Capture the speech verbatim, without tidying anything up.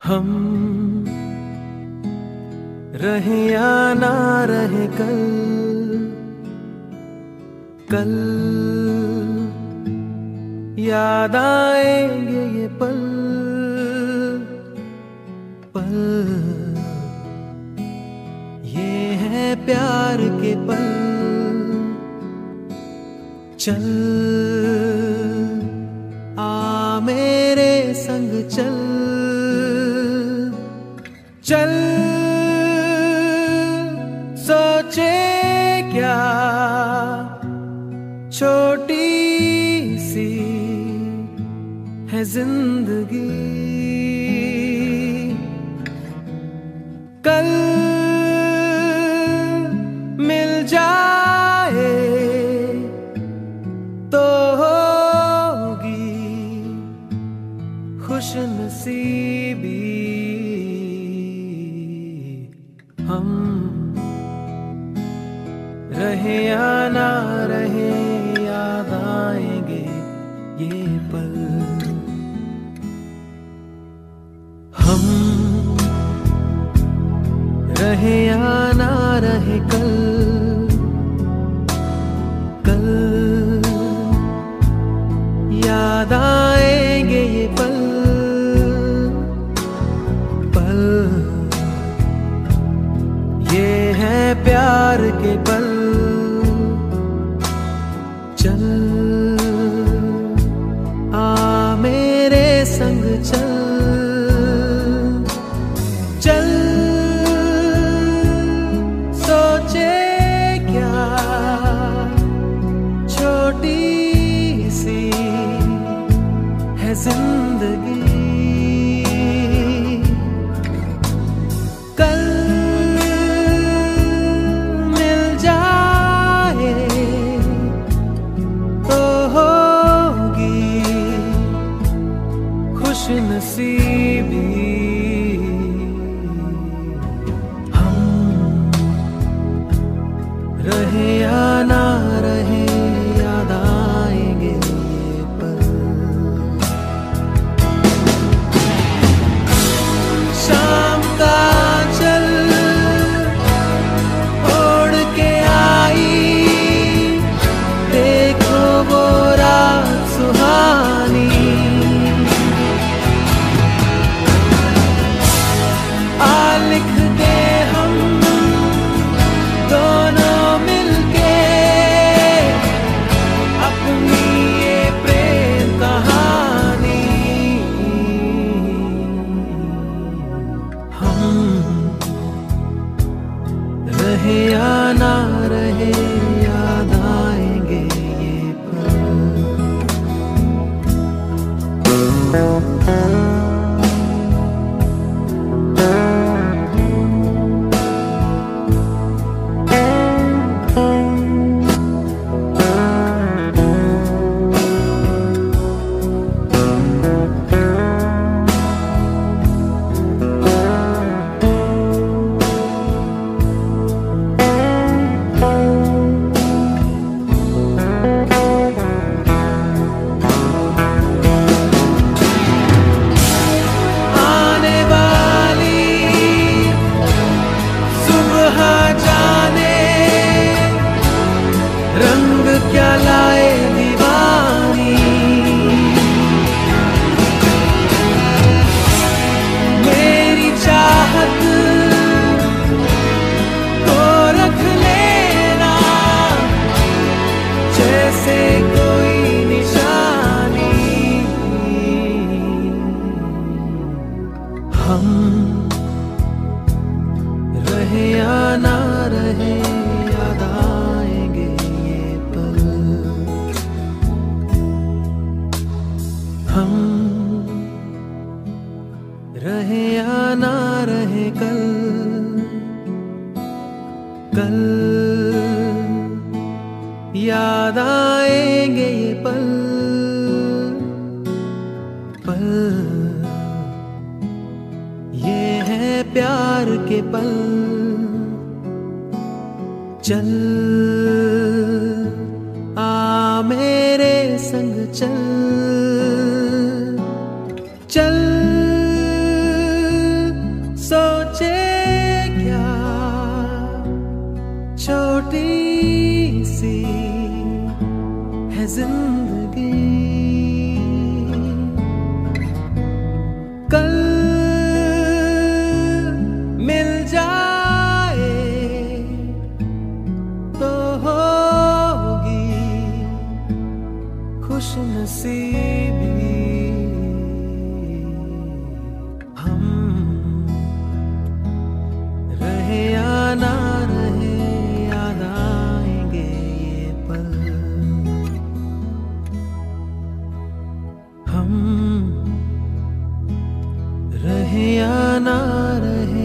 हम रहे या ना रहे कल, कल याद आएंगे ये पल पल। ये है प्यार के पल। चल आ मेरे संग चल, चल सोचे क्या छोटी सी है जिंदगी। कल मिल जाए तो होगी खुशनसीबी। हम रहे या ना रहे याद आएंगे ये पल। हम रहे या ना रहे कल, कल याद आएंगे ये पल पल। ये है प्यार के पल। चल आ मेरे संग चल, चल सोचे क्या छोटी सी है जिंदगी। कल मिल जाए तो होगी खुशनसीबी। हम रहे या ना रहे याद आएंगे ये पल। शाम का चल ओढ़ के आई, देखो वो रात सुहानी। आ लिख दे हम दोनों मिलके अपनी ये प्रेम कहानी। हम रहे या ना रहे याद आएंगे ये पल। आने वाली सुबह जाने रंग क्या लाए दीवानी। मेरी चाहत को रख लेना जैसे कोई निशानी। हम रहे या ना रहे याद आएंगे ये पल। हम रहे या ना रहे कल, कल याद आएंगे ये पल पल। ये है प्यार के पल। चल आ मेरे संग चल, चल सी है जिंदगी। कल मिल जाए तो होगी खुश नसीबी। हम रहे या ना रहे याद आएंगे ये पल। हम रहे या ना रहे